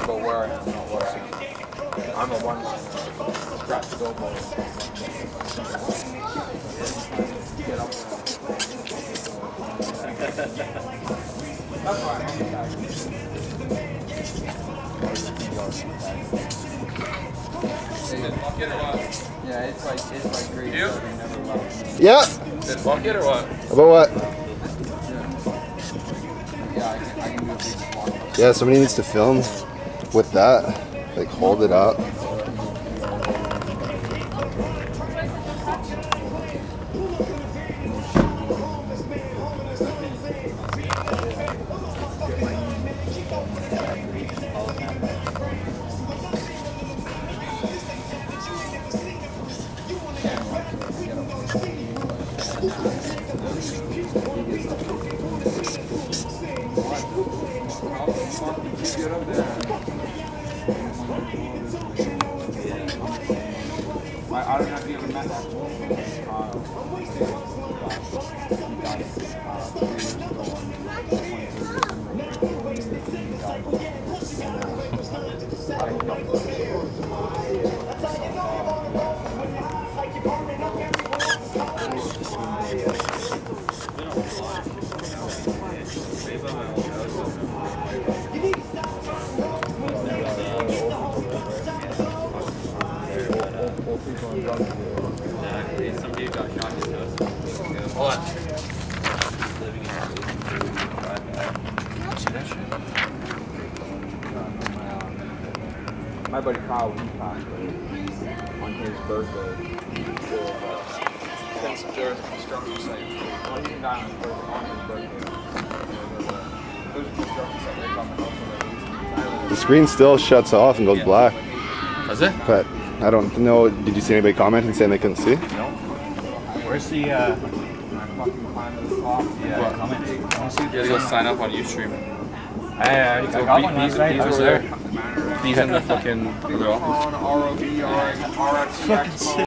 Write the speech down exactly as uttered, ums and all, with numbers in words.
about where I am, not what I am. I'm a one-liner. Scratch the goalpost. Get up there. That's why I'm yeah, it's like it's like great. You? Never left. Yeah. Is it bucket or what? About what? Yeah, I can, I can do a big squat. Yeah, somebody needs to film with that. Like hold it up. I, I don't know if you ever met that. Somebody got shot in the Hold on. See that shit? My buddy Kyle, we passed on his birthday. That's a dirt construction site. Well, he died on his birthday. On his birthday. There's a construction site right by my house. The screen still shuts off and goes Yeah. black. Does it? But I don't know. Did you see anybody commenting saying they couldn't see? No. Where's the, uh, Yeah, comment. You gotta go sign up on Ustream. I, I, I got one last night. I was there. He's in the fucking other office. On R O B R X